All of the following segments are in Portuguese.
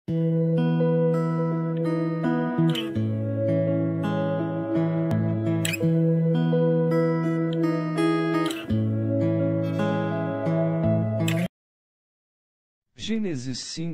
Gênesis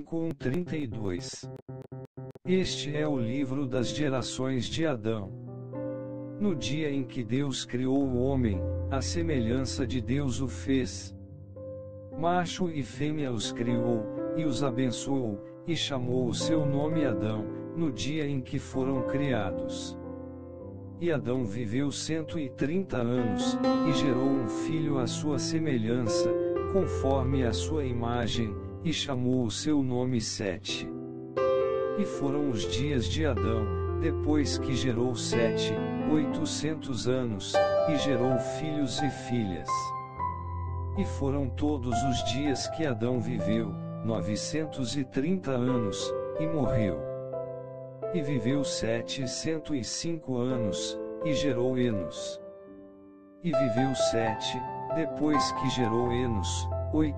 5:1-32. Este é o livro das gerações de Adão. No dia em que Deus criou o homem, à semelhança de Deus o fez. Macho e fêmea os criou, e os abençoou, e chamou o seu nome Adão, no dia em que foram criados. E Adão viveu 130 anos, e gerou um filho à sua semelhança, conforme a sua imagem, e chamou o seu nome Sete. E foram os dias de Adão, depois que gerou Sete, 800 anos, e gerou filhos e filhas. E foram todos os dias que Adão viveu, 930 anos, e morreu. E viveu 705 anos, e gerou Enos. E viveu Sete, depois que gerou Enos,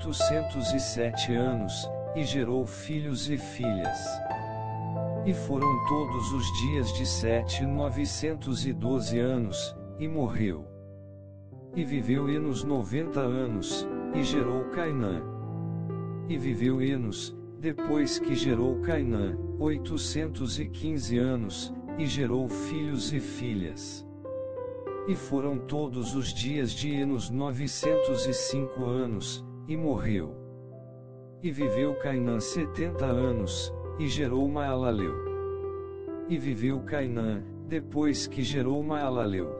807 anos, e gerou filhos e filhas. E foram todos os dias de Sete 912 anos, e morreu. E viveu Enos 90 anos, e gerou Cainã. E viveu Enos, depois que gerou Cainã, 815 anos, e gerou filhos e filhas. E foram todos os dias de Enos 905 anos, e morreu. E viveu Cainã 70 anos, e gerou Maalaleu. E viveu Cainã, depois que gerou Maalaleu,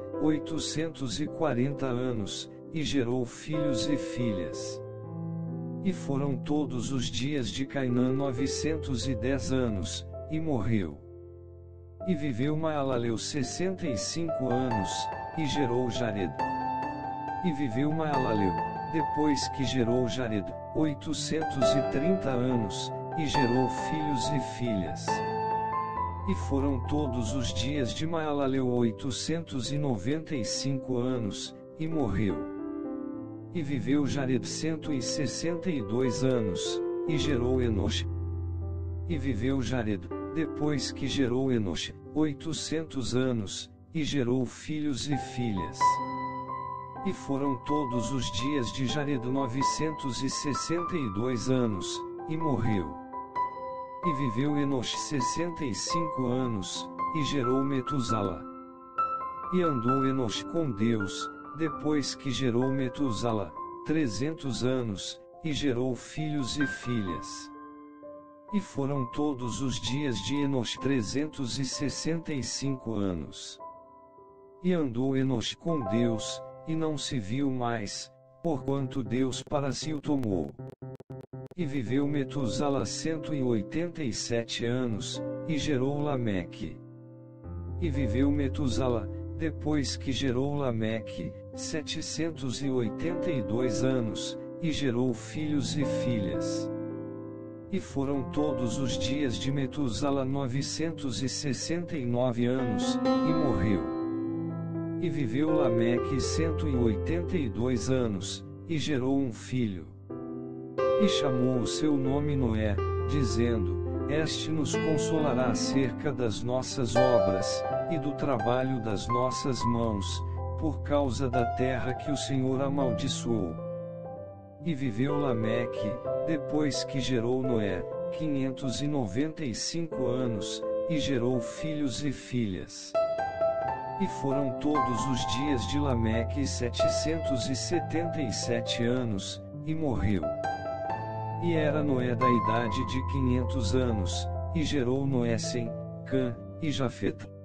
840 anos, e gerou filhos e filhas. E foram todos os dias de Cainã 910 anos, e morreu. E viveu Maalaleu 65 anos, e gerou Jared. E viveu Maalaleu, depois que gerou Jared, 830 anos, e gerou filhos e filhas. E foram todos os dias de Maalaleu 895 anos, e morreu. E viveu Jared 162 anos, e gerou Enosh. E viveu Jared, depois que gerou Enosh, 800 anos, e gerou filhos e filhas. E foram todos os dias de Jared 962 anos, e morreu. E viveu Enosh 65 anos, e gerou Metusala. E andou Enosh com Deus, depois que gerou Metusala, 300 anos, e gerou filhos e filhas. E foram todos os dias de Enosh 365 anos. E andou Enosh com Deus, e não se viu mais, porquanto Deus para si o tomou. E viveu Metusala 187 anos, e gerou Lameque. E viveu Metusala, depois que gerou Lameque, 782 anos, e gerou filhos e filhas. E foram todos os dias de Metusala 969 anos, e morreu. E viveu Lameque 182 anos, e gerou um filho. E chamou o seu nome Noé, dizendo: Este nos consolará acerca das nossas obras, e do trabalho das nossas mãos, por causa da terra que o Senhor amaldiçoou. E viveu Lameque, depois que gerou Noé, 595 anos, e gerou filhos e filhas. E foram todos os dias de Lameque 777 anos, e morreu. E era Noé da idade de 500 anos, e gerou Noé Sem, Cã, e Jafeta.